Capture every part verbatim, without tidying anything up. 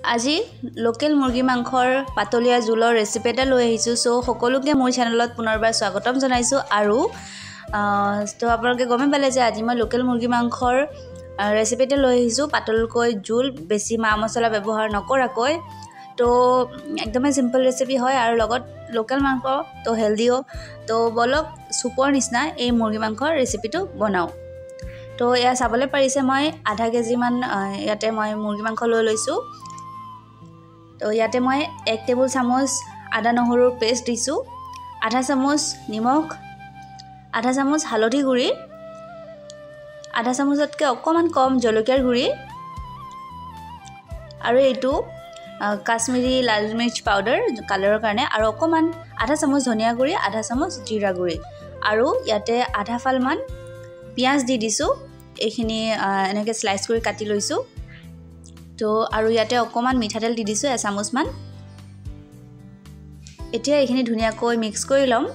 আজি লোকেল মুৰ্গী মাংসৰ পাতলীয়া জোলৰ ৰেচিপি এটা লৈ আহিছো সো সকলোকে মোৰ চেনেলত পুনৰবাৰ স্বাগতম জনাইছো আৰু তো আপোনালোকে গমে পালে যে আজি মই লোকেল মুৰ্গী মাংসৰ ৰেচিপি এটা লৈ আহিছো পাতলকৈ জোল বেছি মা মছলা ব্যৱহাৰ নকৰাকৈ তো একদমই সিম্পল ৰেচিপি হয় আৰু লগত লোকেল মাংস তো হেলদিও তো বলক সুপৰ নিচিনা এই মুৰ্গী মাংসৰ ৰেচিপিটো বনাও তো এয়া চাবলৈ পাৰিছে মই আধা কেজি মান ইয়াতে মই মুৰ্গী মাংস লৈ লৈছো তো ইয়াতে মই এক টেবুল চামুচ আদা নহৰুৰ পেষ্ট দিছো আধা চামুচ নিমখ আধা চামুচ হালধি গুড়ি আধা চামুচতকৈ অকমান কম জলকীয়াৰ গুড়ি আৰু এইটো কাশ্মীৰী লাল মিৰ্চ পাউডাৰ কালাৰৰ কাৰণে আৰু অকমান আধা চামুচ ধনিয়া গুড়ি আধা চামুচ জিৰা গুড়ি আৰু ইয়াতে আধা ফাল মান পিয়াজ দি দিছো এইখিনি এনেকৈ স্লাইস কৰি কাটি লৈছো তো আৰু ইয়াতে অকমান মিঠাতেল দি দিছো এচামুচ মান এতিয়া এইখিনি ধুনিয়াকৈ মিক্স কৰি লম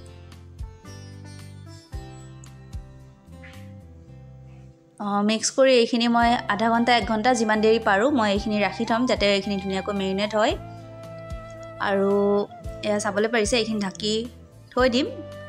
মিক্স কৰি এইখিনি মই আধা ঘণ্টা এক ঘণ্টা যিমান দেৰি পাৰো মই এইখিনি ৰাখি থম যাতে এইখিনি ধুনিয়াকৈ মেৰিনেট হয় আৰু এয়া চাবলৈ পাৰিছে এইখিনি ঢাকি থৈ দিম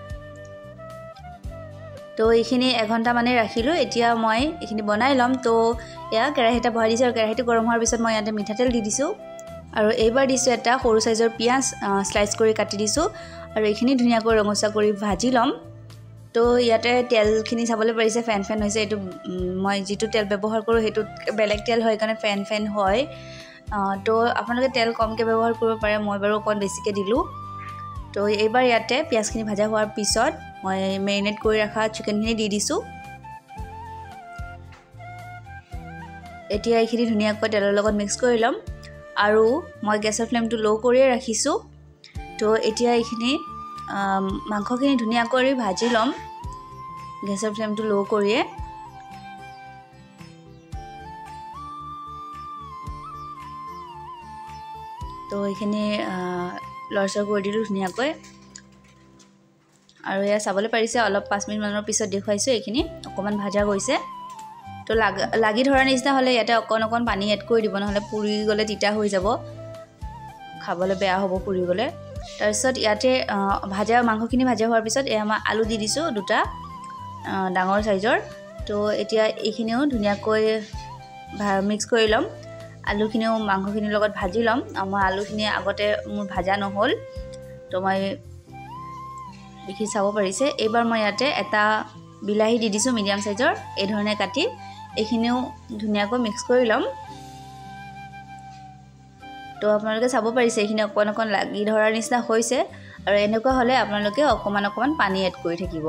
তো এইখিনি এক ঘণ্টা মানে ৰাখিলো এতিয়া মই এইখিনি বনাই লম তো এয়া কেৰাহীটা বহাই দিছো আৰু কেৰাহীটো গৰম হোৱাৰ পিছত মই ইয়াতে মিঠাতেল দি দিছো আৰু এইবাৰ দিছো এটা সৰু সাইজৰ পিয়াজ স্লাইস কৰি কাটি দিছো আৰু এইখিনি ধুনিয়াকৈ ৰঙচা কৰি ভাজি লম তো ইয়াতে তেলখিনি চাবলৈ পাৰিছে ফেন ফেন হৈছে এটো মই যেটো তেল ব্যৱহাৰ কৰো হেতু বেলেগ তেল হয় কাৰণে ফেন ফেন হয় তো আপোনালোকে তেল কমকে ব্যৱহাৰ কৰিব পাৰে মই বাৰু অকন বেছিকে দিলো তো এইবাৰ ইয়াতে পিয়াজখিনি ভাজা হোৱাৰ পিছত মই মেৰিনেট কৰি ৰাখা চিকেনখিনি দি দিছো এতিয়া এইখিনি ধুনিয়াকৈ তেলৰ লগত মিক্স কৰি লম আৰু মই গেছৰ ফ্লেমটো লো কৰি ৰাখিছো তো এতিয়া এইখিনি মাংসখিনি ধুনিয়াকৈ ভাজি লম গেছৰ ফ্লেমটো লো কৰিয়ে তো এইখিনি লৰচৰ কৰি দিলো ধুনিয়াকৈ আৰু এয়া চাবলৈ পাৰিছে অলপ পাঁচ মিনিট মানৰ পিছত দেখুৱাইছো এইখিনি অকমান ভাজা গৈছে তো লাগি ধৰা নিচিনা হলে ইয়াতে অকন অকন পানী এড কৰি দিব নহলে পুৰি গলে তিতা হৈ যাব খাবলৈ বেয়া হ'ব পুৰি গলে তাৰপিছত ইয়াতে ভাজা মাংসখিনি ভাজা হোৱাৰ পিছত এয়া মই আলু দি দিছো দুটা ডাঙৰ সাইজৰ তো এতিয়া এইখিনিও ধুনিয়াকৈ মিক্স কৰি লম আলুখিনিও মাংসখিনিৰ লগত ভাজি লম মই আলুখিনি আগতে মোৰ ভাজা নহল তো মই দেখি চাব পাৰিছে এইবাৰ মই ইয়াতে এটা বিলাহী দি দিছো মিডিয়াম সাইজৰ এই ধৰণে কাটি এইখিনিও ধুনিয়াকৈ মিক্স কৰি লম তো আপোনালোকে চাব পাৰিছে এইখিনি অকন অকন লাগি ধৰাৰ নিচিনা হৈছে আৰু এনেকুৱা হলে আপোনালোকে অকমান অকমান পানী এড কৰি থাকিব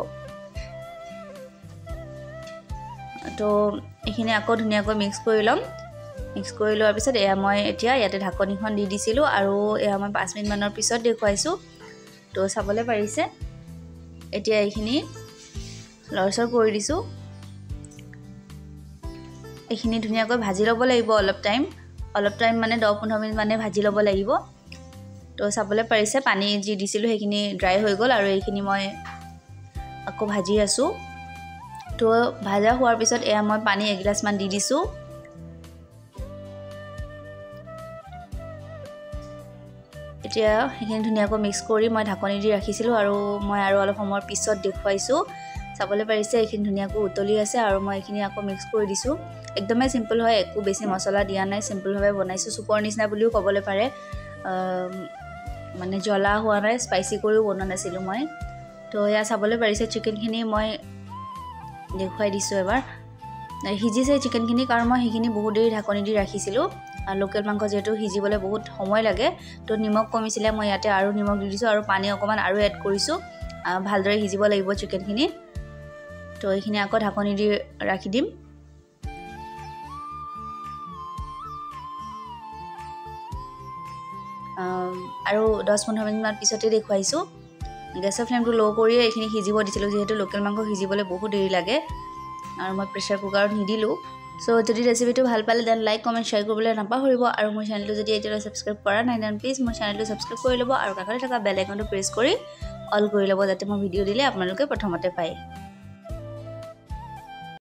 তো এইখিনি আকৌ ধুনিয়াকৈ মিক্স কৰি লম মিক্স কৰি লোৱাৰ পিছত এয়া মই এতিয়া ইয়াতে ঢাকনিখন দি দিছিলো আৰু এয়া মই পাঁচ মিনিট মানৰ পিছত দেখুৱাইছো তো চাবলৈ পাৰিছে এতিয়া এইখিনি লৰচৰ কৰি দিছো এইখিনি ধুনিয়াকৈ ভাজি ল'ব লাগিব অলপ টাইম অলপ টাইম মানে দহ পোন্ধৰ মিনিট মানে ভাজি ল'ব লাগিব তো চাবলৈ পাৰিছে পানী যি দিছিলো সেইখিনি ড্ৰাই হৈ গল আৰু এইখিনি মই আকৌ ভাজি আছো তো ভাজা হোৱাৰ পিছত এয়া মই পানী এক গ্লাস মান দি দিছো এতিয়া সেইখিনি ধুনিয়াকৈ মিক্স কৰি মই ঢাকনি দি ৰাখিছিলো আৰু মই আৰু অলপ সময়ৰ পিছত দেখুৱাইছো চাবলৈ পাৰিছে এইখিনি ধুনিয়াকৈ উতলি আছে আৰু মই এইখিনি আকৌ মিক্স কৰি দিছো একদমই সিম্পল হয় একো বেছি মছলা দিয়া নাই সিম্পল ভাবে বনাইছো সুপৰ নিচিনা বুলিও ক'বলৈ পাৰে মানে জ্বলা হোৱা নাই স্পাইসি কৰিও বনোৱা নাছিলো মই তো এয়া চাবলৈ পাৰিছে চিকেনখিনি মই দেখুৱাই দিছো এবাৰ হিজিছে চিকেনখিনি কাৰণ মই সেইখিনি বহুত দেৰি ঢাকনি দি ৰাখিছিলো লোকেল মাংস যেটো হিজিবলৈ বহুত সময় লাগে তো নিমখ কমিছিলে মই ইয়াতে আৰু নিমখ দি দিছো আৰু পানী অকমান আৰু এড কৰিছো ভালদৰে হিজিব লাগিব চিকেনখিনি তো এইখিনি আকৌ ঢাকনি দি ৰাখি দিম আৰু দহ পোন্ধৰ মিনিট মান পিছতে দেখুৱাইছো গেছৰ ফ্লেমটো লো কৰি এইখিনি হিজিব দিছিলো যেহেতু লোকেল মাংস হিজিবলৈ বহুত দেৰি লাগে আৰু মই প্ৰেছাৰ কুকাৰত নিদিলো সো যদি ৰেচিপিটো ভাল পালে দেন লাইক কমেন্ট শেয়াৰ কৰিবলৈ নাপাহৰিব আৰু মোৰ চেনেলটো যদি এতিয়ালৈ সাবস্ক্ৰাইব কৰা নাই দেন প্লিজ মোৰ চেনেলটো সাবস্ক্ৰাইব কৰি ল'ব আৰু কাষতে থকা বেল আইকনটো প্ৰেছ কৰি অল কৰি ল'ব যাতে মই ভিডিঅ' দিলে আপোনালোকে প্ৰথমতে পায়